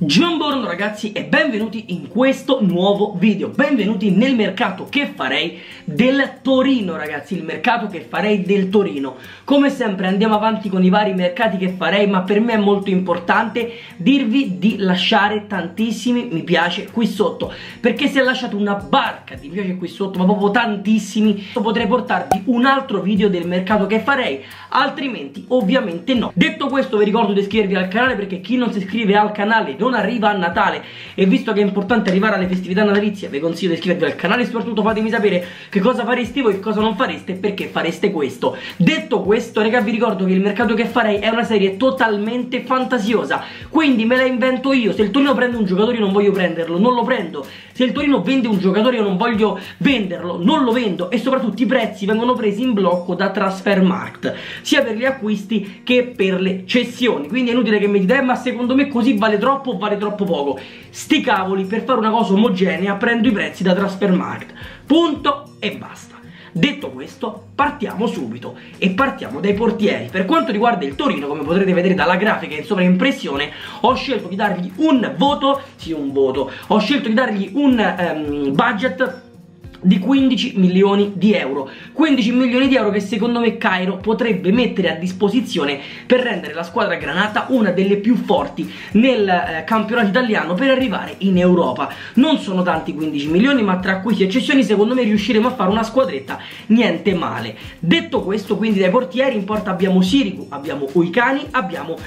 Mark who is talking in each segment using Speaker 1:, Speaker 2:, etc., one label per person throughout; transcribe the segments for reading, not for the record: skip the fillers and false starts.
Speaker 1: Buongiorno ragazzi e benvenuti in questo nuovo video. Benvenuti nel mercato che farei del Torino, ragazzi. Il mercato che farei del Torino. Come sempre andiamo avanti con i vari mercati che farei, ma per me è molto importante dirvi di lasciare tantissimi mi piace qui sotto, perché se lasciate una barca di mi piace qui sotto, ma proprio tantissimi, potrei portarvi un altro video del mercato che farei, altrimenti ovviamente no. Detto questo, vi ricordo di iscrivervi al canale, perché chi non si iscrive al canale non arriva a Natale, e visto che è importante arrivare alle festività natalizie vi consiglio di iscrivervi al canale e soprattutto fatemi sapere che cosa fareste voi e cosa non fareste e perché fareste questo. Detto questo, raga, vi ricordo che il mercato che farei è una serie totalmente fantasiosa, quindi me la invento io. Se il Torino prende un giocatore io non voglio prenderlo, non lo prendo. Se il Torino vende un giocatore io non voglio venderlo, non lo vendo. E soprattutto i prezzi vengono presi in blocco da Transfermarkt, sia per gli acquisti che per le cessioni. Quindi è inutile che mi dite ma secondo me così vale troppo o vale troppo poco. Sti cavoli, per fare una cosa omogenea prendo i prezzi da Transfermarkt, punto e basta. Detto questo, partiamo subito e partiamo dai portieri. Per quanto riguarda il Torino, come potrete vedere dalla grafica in sovraimpressione, ho scelto di dargli un voto, ho scelto di dargli un budget di 15 milioni di euro. 15 milioni di euro che secondo me Cairo potrebbe mettere a disposizione per rendere la squadra granata una delle più forti nel campionato italiano per arrivare in Europa. Non sono tanti 15 milioni, ma tra acquisti e cessioni secondo me riusciremo a fare una squadretta niente male. Detto questo, quindi dai portieri in porta abbiamo Sirigu, abbiamo Ujkani, abbiamo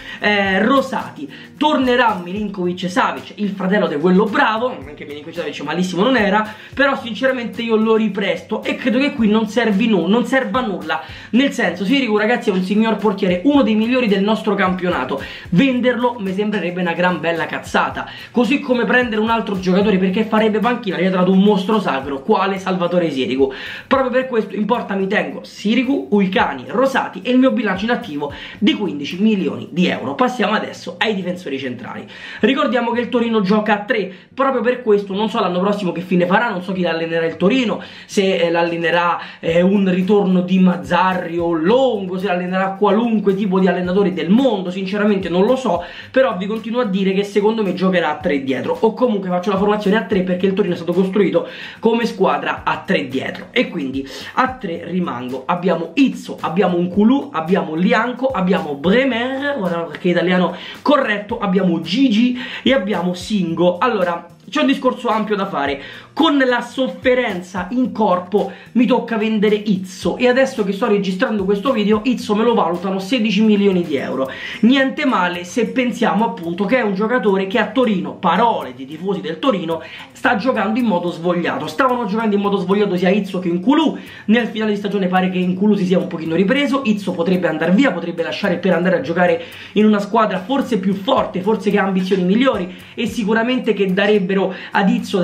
Speaker 1: Rosati. Tornerà Milinkovic-Savic, il fratello di quello bravo, anche Milinkovic-Savic malissimo non era, però sinceramente io lo ripresto e credo che qui non serva a nulla. Nel senso, Sirigu ragazzi è un signor portiere, uno dei migliori del nostro campionato. Venderlo mi sembrerebbe una gran bella cazzata, così come prendere un altro giocatore, perché farebbe panchina dietro un mostro sacro quale Salvatore Sirigu. Proprio per questo in porta mi tengo Sirigu, Ujkani, Rosati e il mio bilancio in attivo di 15 milioni di euro. Passiamo adesso ai difensori centrali. Ricordiamo che il Torino gioca a 3, proprio per questo non so l'anno prossimo che fine farà, non so chi allenerà il Torino, se l'allenerà un ritorno di Mazzarri o Longo, se l'allenerà qualunque tipo di allenatore del mondo, sinceramente non lo so, però vi continuo a dire che secondo me giocherà a 3 dietro, o comunque faccio la formazione a 3 perché il Torino è stato costruito come squadra a 3 dietro, e quindi a 3 rimango. Abbiamo Izzo, abbiamo N'Koulou, abbiamo Lianco, abbiamo Bremer, guarda perché italiano corretto, abbiamo Gigi e abbiamo Singo. Allora, c'è un discorso ampio da fare. Con la sofferenza in corpo mi tocca vendere Izzo, e adesso che sto registrando questo video Izzo me lo valutano 16 milioni di euro. Niente male se pensiamo appunto che è un giocatore che a Torino, parole di tifosi del Torino, sta giocando in modo svogliato. Stavano giocando in modo svogliato sia Izzo che N'Koulou. Nel finale di stagione pare che N'Koulou si sia un pochino ripreso. Izzo potrebbe andare via, potrebbe lasciare per andare a giocare in una squadra forse più forte, forse che ha ambizioni migliori, e sicuramente che darebbe ad Izzo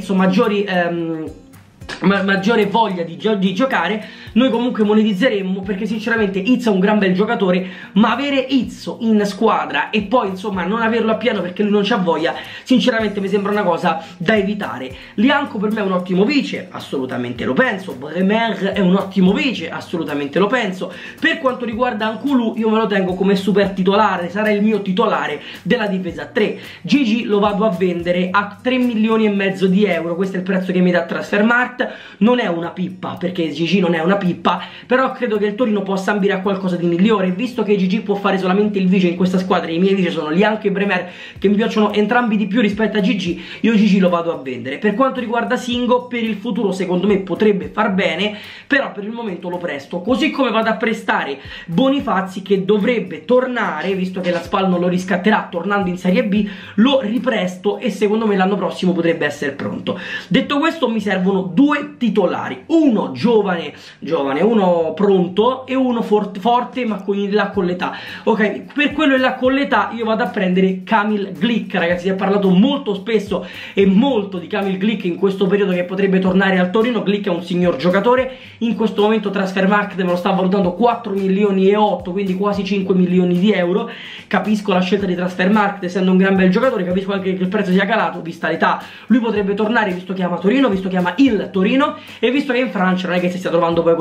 Speaker 1: maggiore voglia di giocare. Noi comunque monetizzeremmo, perché sinceramente Izzo è un gran bel giocatore, ma avere Izzo in squadra e poi insomma non averlo a pieno perché lui non c'ha voglia, sinceramente mi sembra una cosa da evitare. Lianco per me è un ottimo vice, assolutamente lo penso. Bremer è un ottimo vice, assolutamente lo penso. Per quanto riguarda N'Koulou io me lo tengo come super titolare, sarà il mio titolare della difesa 3. Gigi lo vado a vendere a 3 milioni e mezzo di euro, questo è il prezzo che mi dà Transfermarkt. Non è una pippa, perché Gigi non è una pippa, però credo che il Torino possa ambire a qualcosa di migliore, visto che Gigi può fare solamente il vice in questa squadra. I miei vice sono Lianco e Bremer, che mi piacciono entrambi di più rispetto a Gigi. Io Gigi lo vado a vendere. Per quanto riguarda Singo, per il futuro secondo me potrebbe far bene, però per il momento lo presto, così come vado a prestare Bonifazi, che dovrebbe tornare, visto che la Spal non lo riscatterà tornando in Serie B, lo ripresto e secondo me l'anno prossimo potrebbe essere pronto. Detto questo, mi servono due titolari, uno giovane, uno pronto e uno forte ma con l'età. Ok, per quello e là con l'età io vado a prendere Kamil Glik, ragazzi. Si è parlato molto spesso e molto di Kamil Glik in questo periodo, che potrebbe tornare al Torino. Glik è un signor giocatore, in questo momento Transfermarkt me lo sta valutando 4 milioni e 8, quindi quasi 5 milioni di euro. Capisco la scelta di Transfermarkt, essendo un gran bel giocatore, capisco anche che il prezzo sia calato vista l'età. Lui potrebbe tornare, visto che ama Torino, visto che ama il Torino, e visto che in Francia non è che si stia trovando poi così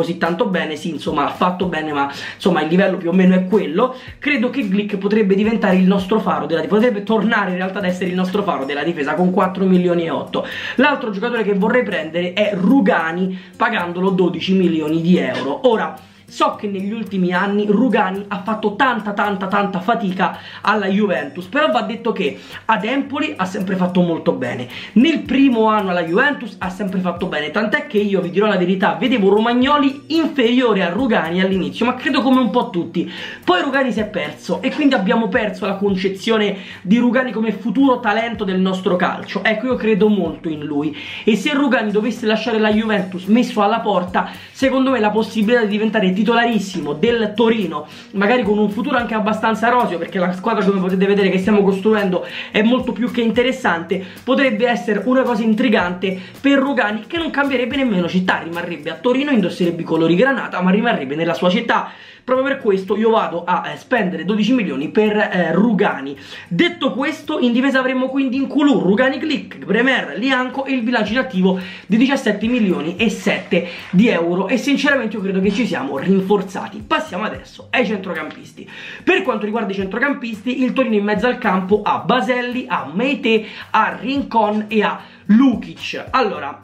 Speaker 1: così tanto bene. Sì, insomma, ha fatto bene, ma insomma il livello più o meno è quello. Credo che Glick potrebbe diventare il nostro faro della difesa, potrebbe tornare in realtà ad essere il nostro faro della difesa con 4 milioni e 8. L'altro giocatore che vorrei prendere è Rugani, pagandolo 12 milioni di euro. Ora, so che negli ultimi anni Rugani ha fatto tanta fatica alla Juventus, però va detto che ad Empoli ha sempre fatto molto bene, nel primo anno alla Juventus ha sempre fatto bene, tant'è che io vi dirò la verità, vedevo Romagnoli inferiore a Rugani all'inizio, ma credo come un po' tutti. Poi Rugani si è perso e quindi abbiamo perso la concezione di Rugani come futuro talento del nostro calcio. Ecco, io credo molto in lui, e se Rugani dovesse lasciare la Juventus messo alla porta, secondo me la possibilità di diventare titolarissimo del Torino, magari con un futuro anche abbastanza roseo, perché la squadra, come potete vedere, che stiamo costruendo è molto più che interessante, potrebbe essere una cosa intrigante per Rugani, che non cambierebbe nemmeno città, rimarrebbe a Torino, indosserebbe i colori granata, ma rimarrebbe nella sua città. Proprio per questo io vado a spendere 12 milioni per Rugani. Detto questo, in difesa avremo quindi N'Koulou, Rugani, Glick, Bremer, Lianco e il bilancio in attivo di 17 milioni e 7 di euro, e sinceramente io credo che ci siamo rinforzati. Passiamo adesso ai centrocampisti. Per quanto riguarda i centrocampisti, il Torino in mezzo al campo ha Baselli, ha Meite, ha Rincon e ha Lukic. Allora,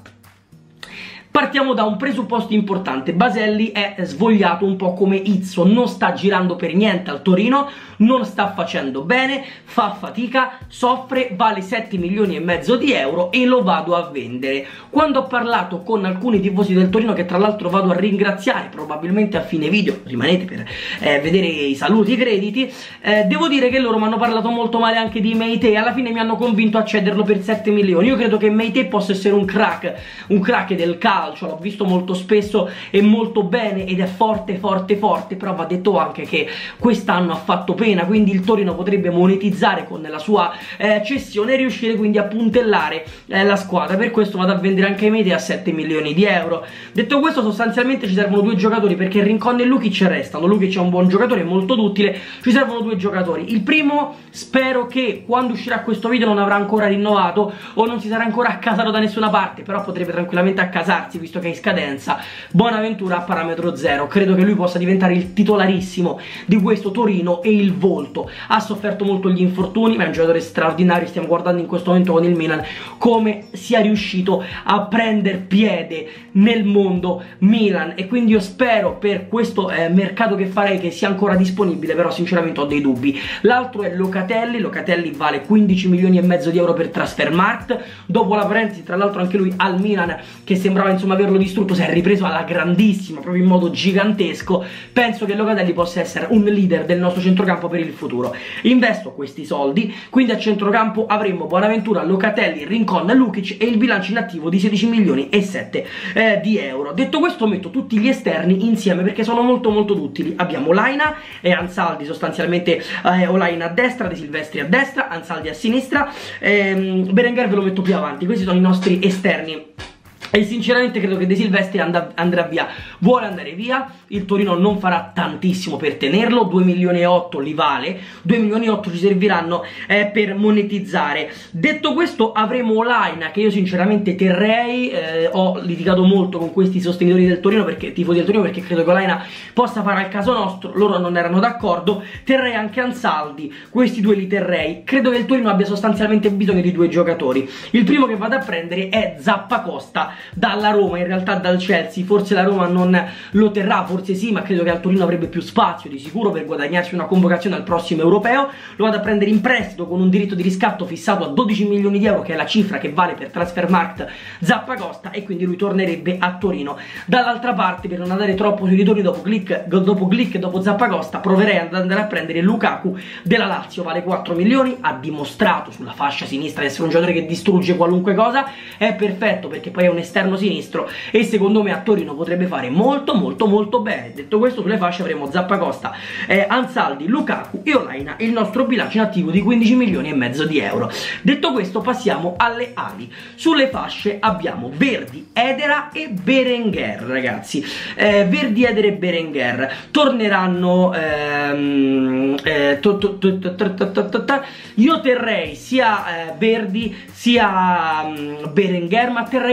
Speaker 1: partiamo da un presupposto importante: Baselli è svogliato un po' come Izzo, non sta girando per niente al Torino, non sta facendo bene, fa fatica, soffre, vale 7 milioni e mezzo di euro e lo vado a vendere. Quando ho parlato con alcuni tifosi del Torino, che tra l'altro vado a ringraziare probabilmente a fine video, rimanete per vedere i saluti e i crediti, devo dire che loro mi hanno parlato molto male anche di Meite e alla fine mi hanno convinto a cederlo per 7 milioni. Io credo che Meite possa essere un crack del calcio, l'ho visto molto spesso e molto bene ed è forte, però va detto anche che quest'anno ha fatto pena, quindi il Torino potrebbe monetizzare con la sua cessione e riuscire quindi a puntellare la squadra. Per questo vado a vendere anche Meite a 7 milioni di euro. Detto questo, sostanzialmente ci servono due giocatori, perché Rincon e Lukic restano. Lukic è un buon giocatore, molto duttile, ci servono due giocatori. Il primo, spero che quando uscirà questo video non avrà ancora rinnovato o non si sarà ancora accasato da nessuna parte, però potrebbe tranquillamente accasarsi visto che è in scadenza. Bonaventura a parametro zero, credo che lui possa diventare il titolarissimo di questo Torino e il volto. Ha sofferto molto gli infortuni, ma è un giocatore straordinario. Stiamo guardando in questo momento con il Milan come sia riuscito a prendere piede nel mondo Milan, e quindi io spero per questo mercato che farei che sia ancora disponibile, però sinceramente ho dei dubbi. L'altro è Locatelli vale 15 milioni e mezzo di euro per Transfermarkt, dopo la parentesi tra l'altro anche lui al Milan, che sembrava insomma averlo distrutto, si è ripreso alla grandissima, proprio in modo gigantesco. Penso che Locatelli possa essere un leader del nostro centrocampo per il futuro. Investo questi soldi, quindi a centrocampo avremo Bonaventura, Locatelli, Rincon, Lukic e il bilancio in attivo di 16 milioni e 7 di euro. Detto questo, metto tutti gli esterni insieme perché sono molto duttili. Abbiamo Laina e Ansaldi, sostanzialmente Olaina a destra, De Silvestri a destra, Ansaldi a sinistra, Berenguer ve lo metto più avanti. Questi sono i nostri esterni. E sinceramente credo che De Silvestri andrà via, vuole andare via. Il Torino non farà tantissimo per tenerlo, 2 milioni e 8 li vale, 2 milioni e 8 ci serviranno per monetizzare. Detto questo, avremo Olaina, che io sinceramente terrei, ho litigato molto con questi sostenitori del Torino, tifosi del Torino, perché credo che Olaina possa fare al caso nostro, loro non erano d'accordo. Terrei anche Ansaldi, questi due li terrei. Credo che il Torino abbia sostanzialmente bisogno di due giocatori. Il primo che vado a prendere è Zappacosta dalla Roma, in realtà dal Chelsea. Forse la Roma non lo terrà, forse sì, ma credo che al Torino avrebbe più spazio di sicuro per guadagnarsi una convocazione al prossimo europeo. Lo vado a prendere in prestito con un diritto di riscatto fissato a 12 milioni di euro, che è la cifra che vale per Transfermarkt Zappacosta, e quindi lui tornerebbe a Torino. Dall'altra parte, per non andare troppo sui ritorni, dopo Glick e dopo Zappacosta, proverei ad andare a prendere Lukaku della Lazio, vale 4 milioni, ha dimostrato sulla fascia sinistra di essere un giocatore che distrugge qualunque cosa, è perfetto perché poi è un esterno sinistro e secondo me a Torino potrebbe fare molto bene. Detto questo, sulle fasce avremo Zappacosta, Ansaldi, Lukaku e Olaina, il nostro bilancio in attivo di 15 milioni e mezzo di euro. Detto questo, passiamo alle ali. Sulle fasce abbiamo Verdi, Edera e Berenguer, ragazzi. Verdi, Edera e Berenguer torneranno. Io terrei sia Verdi sia Berenguer, ma terrei anche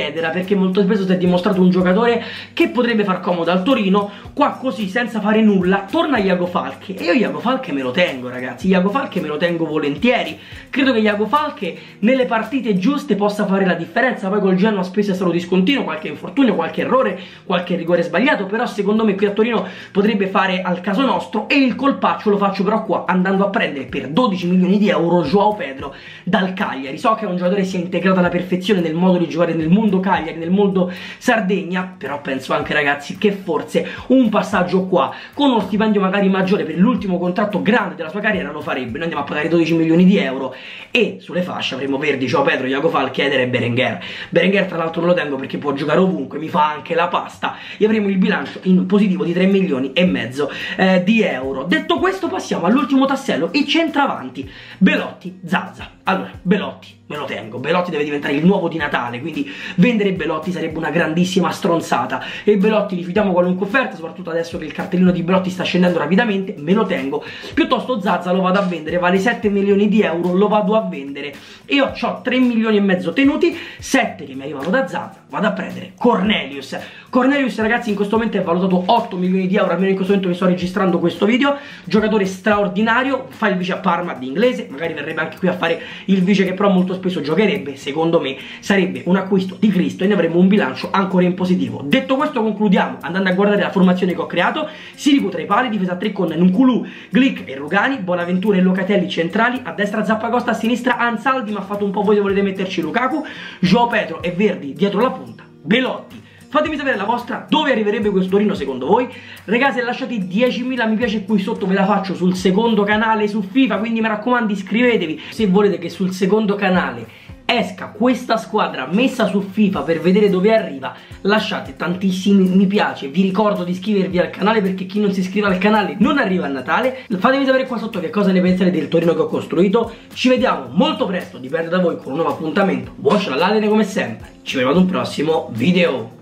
Speaker 1: Khedira, perché molto spesso si è dimostrato un giocatore che potrebbe far comodo al Torino. Qua così, senza fare nulla, torna Iago Falche, e io Iago Falche me lo tengo, ragazzi. Iago Falche me lo tengo volentieri. Credo che Iago Falche nelle partite giuste possa fare la differenza. Poi col Genoa spesso è stato discontinuo, qualche infortunio, qualche errore, qualche rigore sbagliato, però secondo me qui a Torino potrebbe fare al caso nostro. E il colpaccio lo faccio però qua, andando a prendere per 12 milioni di euro João Pedro dal Cagliari. So che è un giocatore che si è integrato alla perfezione nel modo di giocare nel mondo Cagliari, nel mondo Sardegna, però penso anche, ragazzi, che forse un passaggio qua con uno stipendio magari maggiore per l'ultimo contratto grande della sua carriera lo farebbe. Noi andiamo a pagare 12 milioni di euro e sulle fasce avremo Verdi, João Pedro, Iago Falche, Eder e Berenguer. Berenguer tra l'altro non lo tengo perché può giocare ovunque, mi fa anche la pasta, e avremo il bilancio in positivo di 3 milioni e mezzo di euro. Detto questo, passiamo all'ultimo tassello, i centravanti, Belotti, Zaza. Allora, Belotti me lo tengo, Belotti deve diventare il nuovo di Natale, quindi vendere Belotti sarebbe una grandissima stronzata, e Belotti rifiutiamo qualunque offerta, soprattutto adesso che il cartellino di Belotti sta scendendo rapidamente, me lo tengo. Piuttosto Zaza lo vado a vendere, vale 7 milioni di euro, lo vado a vendere. Io ho 3 milioni e mezzo tenuti, 7 che mi arrivano da Zaza, vado a prendere Cornelius. Cornelius, ragazzi, in questo momento è valutato 8 milioni di euro, almeno in questo momento che sto registrando questo video. Giocatore straordinario, fa il vice a Parma di inglese, magari verrebbe anche qui a fare il vice, che però molto spesso giocherebbe. Secondo me sarebbe un acquisto di Cristo e ne avremo un bilancio ancora in positivo. Detto questo, concludiamo andando a guardare la formazione che ho creato. Sirigu tra i pali, difesa 3 con Nkunku, Glick e Rugani, Bonaventura e Locatelli centrali, a destra Zappacosta, a sinistra Ansaldi, ma fate un po' voi se volete metterci Lukaku, João Pedro e Verdi dietro la punta, Belotti. Fatemi sapere la vostra, dove arriverebbe questo Torino secondo voi. Ragazzi, lasciate 10.000 mi piace qui sotto, ve la faccio sul secondo canale su FIFA, quindi mi raccomando iscrivetevi se volete che sul secondo canale esca questa squadra messa su FIFA per vedere dove arriva. Lasciate tantissimi mi piace, vi ricordo di iscrivervi al canale perché chi non si iscrive al canale non arriva a Natale. Fatemi sapere qua sotto che cosa ne pensate del Torino che ho costruito. Ci vediamo molto presto, dipende da voi, con un nuovo appuntamento. Watch la Ladene come sempre, ci vediamo ad un prossimo video.